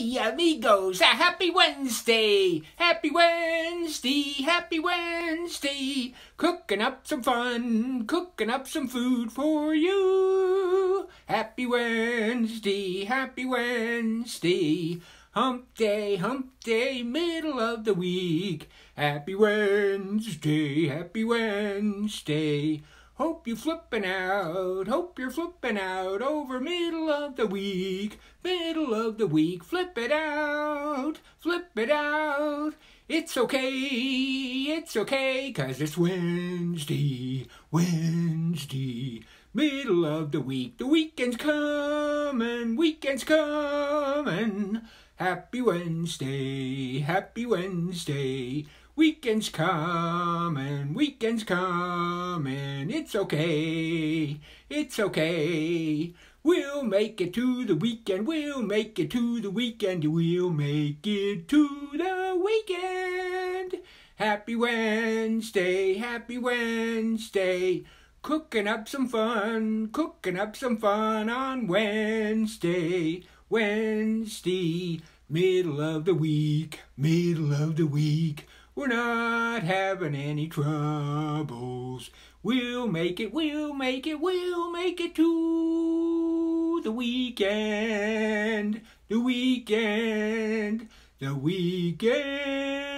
Amigos, a happy Wednesday, happy Wednesday, happy Wednesday. Cooking up some fun, cooking up some food for you. Happy Wednesday, happy Wednesday. Hump day, middle of the week. Happy Wednesday, happy Wednesday. Hope you're flipping out over middle of the week. Middle of the week, flip it out. It's okay, 'cause it's Wednesday. Middle of the week, the weekend's coming. Happy Wednesday. Weekend's coming. It's okay. We'll make it to the weekend. Happy Wednesday. Cooking up some fun on Wednesday. Middle of the week. We're not having any troubles. We'll make it to the weekend.